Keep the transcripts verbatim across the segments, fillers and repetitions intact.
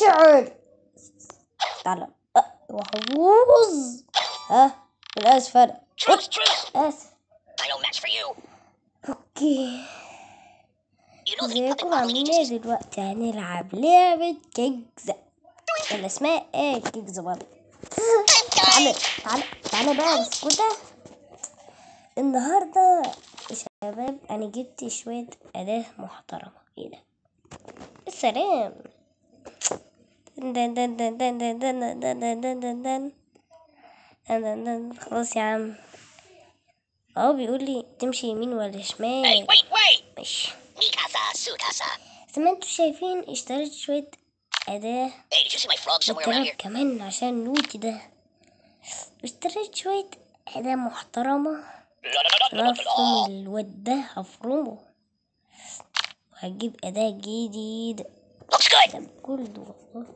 تعال تعال وحفوظ. ها بالأسفل. آسف. اوكي، ازيكم عاملين ايه دلوقتي؟ هنلعب لعبة كيكز ولا اسمها ايه؟ كيكز برضه. تعالى تعالى تعالى بقى بسكوتة. النهاردة يا شباب انا جبت شوية أداة محترمة. ايه ده؟ السلام. دن دن دن دن دن دن دن دن دن دن دن دن. دن دن. خلاص يا عم، اهو بيقول لي تمشي يمين ولا شمال. ماشي زي ما انتوا شايفين اشتريت شوية أداة والكلام كمان عشان نوتي ده. اشتريت شوية أداة محترمة عشان هفرم الواد ده، هفرمه وهجيب أداة جديدة. ده كله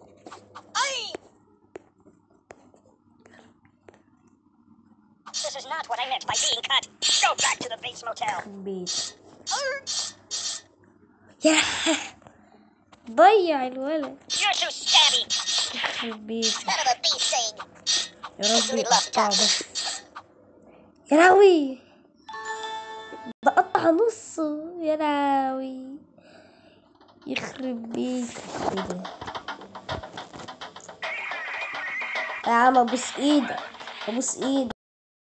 This is not what I meant by being cut. Go back to the base motel. بيت يا ضيع الولد. You're too stabby. البيت Son of a bee sting. يا ربي يقطع بس. يا لهوي ده قطع نصه. يا لهوي يخرب بيت. ايه ده يا عم؟ ابوس ايدك، ابوس ايدك.